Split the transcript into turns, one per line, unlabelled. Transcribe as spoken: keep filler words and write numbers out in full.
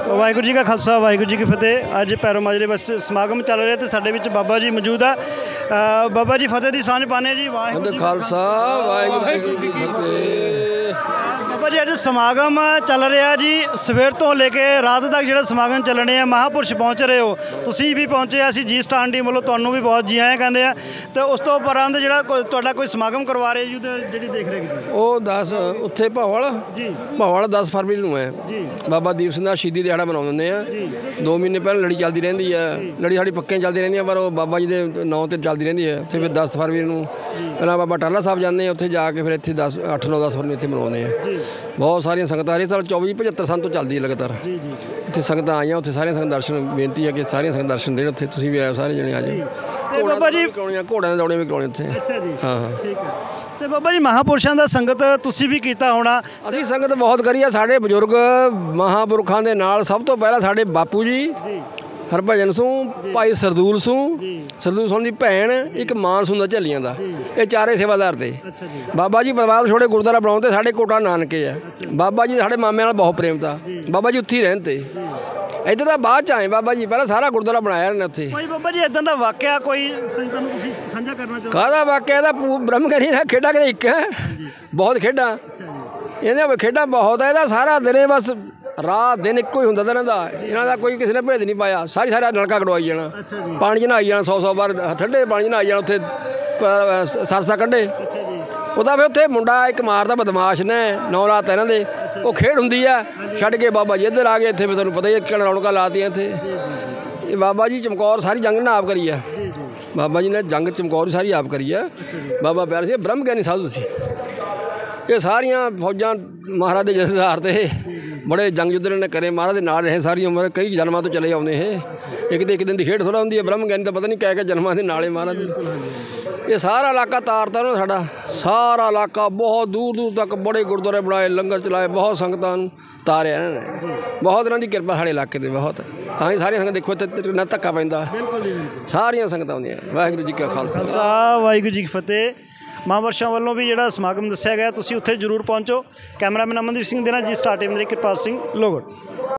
वाहिगुरू जी का खालसा वाहिगुरू जी की फतेह। अज पैरों माजरे बस समागम चल रहा तो साडे विच बाबा जी मौजूद है। बाबा जी फतेह की सांझ पाने जी।
वाहिगुरू जी खालसा वाहिगुरू जी की फतेह।
बाबा जी अज समागम चल रहा जी, सवेर तो लेके रात तक जो समागम चलने है। महापुरुष पहुँच रहे हो, तुसी भी पहुँचे, असी जी स्टार टीम वालों तुहानूं भी बहुत जी आए कहते हैं। तो उस तो उपरंत जो कोई समागम करवा रहे जी जी देख रहे
वो दस उत्थे भौल
जी
भौल दस फरवरी नूं है
जी
बाबा दीप सिंह का शहीदी दिहाड़ा मनाते हैं। दो महीने पहले लड़ी चलती रही है, लड़ी साड़ी पक्के चलती रही है, पर वो बाबा जी के नौ ते चलती रही है। उत्थे फिर दस फरवरी नूं पहला बाबा टाला साहब जाते हैं, उत्थे जाके फिर इत्थे दस अठ नौ दस फरवरी इत्थे मनाते हैं। बहुत सारिया संगत हर साल चौबी पचहत्तर सन तो चलती है लगातार। इतने संगत आईया, उत्थे सारिया संगत दर्शन बेनती है कि सारिया संगत दर्शन देन। उत्थे तुसीं भी आए सारे जने आज
बाबा जी
घोड़ियां दे दौड़े भी कराने उत्थे। हाँ हाँ
ठीक है। तो बाबा जी महापुरुषों का संगत तुसीं भी कीता होना।
असीं संगत बहुत करी है। साडे बजुर्ग महापुरुषों के नाल सब तो पहला साडे बापू जी हरभजन सूह, भाई सरदूल सूह, सरदूल सूह की भैन, एक मान सूह झलियां का, ये चारे सेवादार थे। बाबा जी परिवार छोड़े गुरुद्वारा बनाते साढ़े कोटा नानके है। बाबा जी साढ़े मामे नाल बहुत प्रेम था, बाबा जी उत्थे ही रहते। इधर तो बाद च आए बाबा जी, पहले सारा गुरुद्वारा बनाया इन्हें उत्थे।
बाबा जी इदां दा वाकया कोई संगतां नूं तुसीं साझा करना चाहो?
काहदा वाकया दा ब्रह्मगिरी दा खेडा कि एक है, बहुत खेडा इन्हें खेडा बहुत है। इहदा सारा दिन बस रात दिन एक ही होंदा इन्हां दा, इन्हां दा कोई किसी ने भेद नहीं पाया। सारी सारा नलका कटवाई जाना, पानी च नहाई जाना, सौ सौ बार ठंडे पानी च नहाई जाना। उत्थे सरसा कंढे ਉਹਦਾ ਫਿਰ ਉੱਥੇ ਮੁੰਡਾ ਇੱਕ ਮਾਰਦਾ ਬਦਮਾਸ਼ ਨੇ ਨੌ ਰਾਤ ਇਹਨਾਂ ਦੇ ਉਹ ਖੇਡ ਹੁੰਦੀ ਆ। ਛੱਡ ਕੇ ਬਾਬਾ ਜੀ ਇੱਧਰ ਆ ਗਏ। ਇੱਥੇ ਫਿਰ ਤੁਹਾਨੂੰ ਪਤਾ ਹੀ ਕਿਹੜਾ ਰੌਣਕਾਂ ਲਾਤੀਆਂ ਇੱਥੇ। ਇਹ ਬਾਬਾ ਜੀ ਚਮਕੌਰ ਸਾਰੀ ਜੰਗ ਨਾ ਆਪ ਕਰੀ ਆ। ਬਾਬਾ ਜੀ ਨੇ ਜੰਗ ਚਮਕੌਰ ਸਾਰੀ ਆਪ ਕਰੀ ਆ। ਬਾਬਾ ਪਿਆਰਾ ਸਿੰਘ ਬ੍ਰਹਮ ਗਿਆਨੀ ਸਾਧੂ ਸੀ। ਇਹ ਸਾਰੀਆਂ ਫੌਜਾਂ ਮਹਾਰਾਜ ਦੇ ਜਥੇਦਾਰ ਤੇ ਬੜੇ ਜੰਗ ਯੁੱਧ ਨੇ ਕਰੇ। ਮਹਾਰਾਜ ਦੇ ਨਾਲ ਰਹੇ ਸਾਰੀ ਉਮਰ, ਕਈ ਜਨਮਾਂ ਤੋਂ ਚਲੇ ਆਉਂਦੇ ਇਹ। ਇੱਕ ਤੇ ਇੱਕ ਦਿਨ ਦੀ ਖੇਡ ਥੋੜ੍ਹਾ ਹੁੰਦੀ ਹੈ। ਬ੍ਰਹਮ ਗਿਆਨੀ ਤਾਂ ਪਤਾ ਨਹੀਂ ਕਹਿ ਕੇ ਜਨਮਾਂ ਦੇ ਨਾਲੇ ਮਹਾਰਾਜ ये सारा इलाका तारता ना साडा सारा इलाका बहुत दूर दूर तक बड़े गुरुद्वारे बनाए, लंगर चलाए, बहुत संगतां तारिया इन्होंने। बहुत इन्हां दी किरपा साडे इलाके ते बहुत तां ही सारियां संगत देखो इत्थे ना धक्का पैंदा, सारियां संगतां आउंदियां। वाहिगुरू जी का खालसा
वाहिगुरू जी की फतेह। महापुरुषों वालों भी जिहड़ा समागम दस्सिया गया, तुसीं उत्थे जरूर पहुँचो। कैमरामैन अमनदीप सिंह दे नाल जी स्टार टीम दे कृपाल सिंह लोगड़।